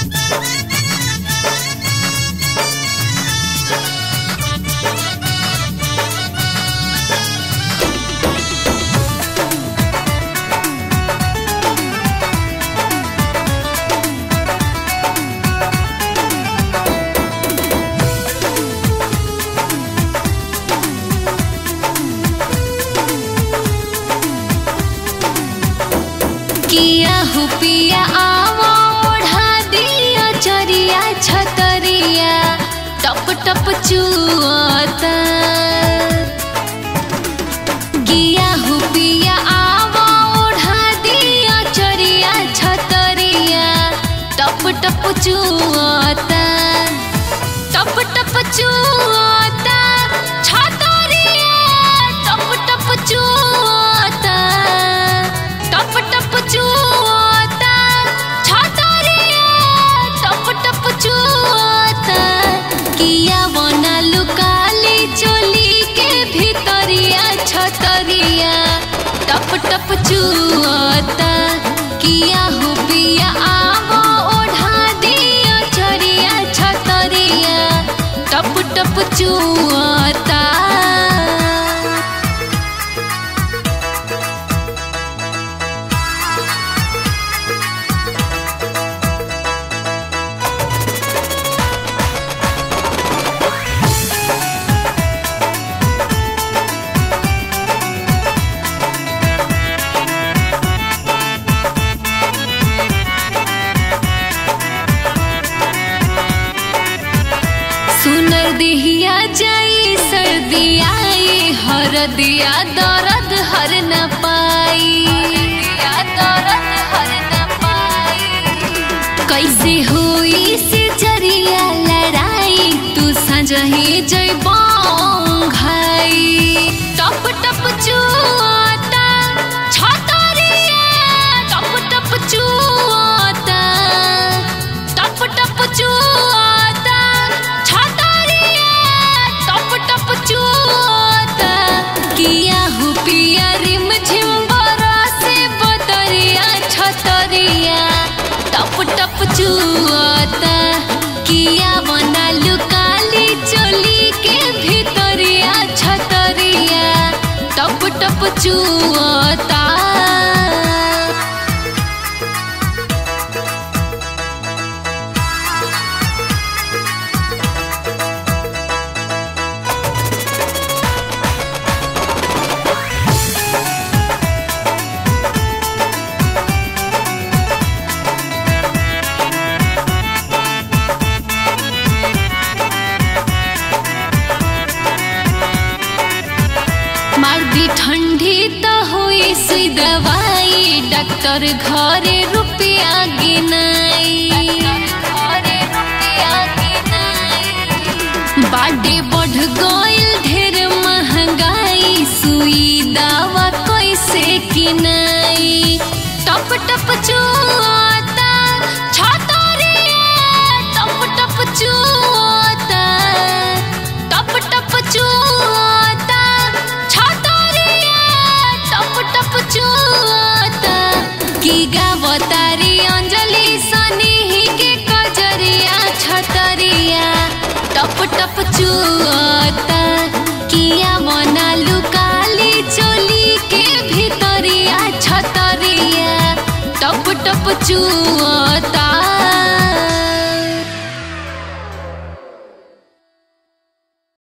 किया हुपिया आवा ओढ़ा दिया चरिया छतरिया टप टप चुआता। किया हुपिया आवा ओढ़ा दिया चरिया छतरिया टप टप चुआता। टप टप चुआता छतरिया टप टप चुआता। टप टप चुआता छतरिया टप टप चुआता। किया बना लुकाली चोली के भीतरिया छतरिया टप टप चुआता। किया हुपिया आवा ओढ़ा दिया चरिया छतरिया टप टप चुआता। सुनर दिहिया जाई सर्दी आई हरदिया दर्द हर न पाई। दर्द हर न पाई कैसे हुई से जरिया लड़ाई तू सजही जइबो घाई। टप टप चुआता छतरिया टप टप चुआता। टप टप चुआता चुआता। किया हुपिया रिम झिम बरसे बदरिया छतरिया टप टप चुआता। किया बना लुकाली चोली के भीतरिया छतरिया टप टप चुआता। मार्दी ठंडी तो हुई सुई दवाई डॉक्टर घरे रुपया गिनाई। बाडे बढ़ गइल ढेर महंगाई सुई दवा कैसे किनाई। टप टप चुआता छतरिया टप टप चुआता। टप टप चुआता छतरिया टप टप चुआता। की गावतारी अंजलि सनी के कजरिया छतरिया टप टप चुआता। किया बना लुकाली चोली के भीतरिया छतरिया टप टप चुआता।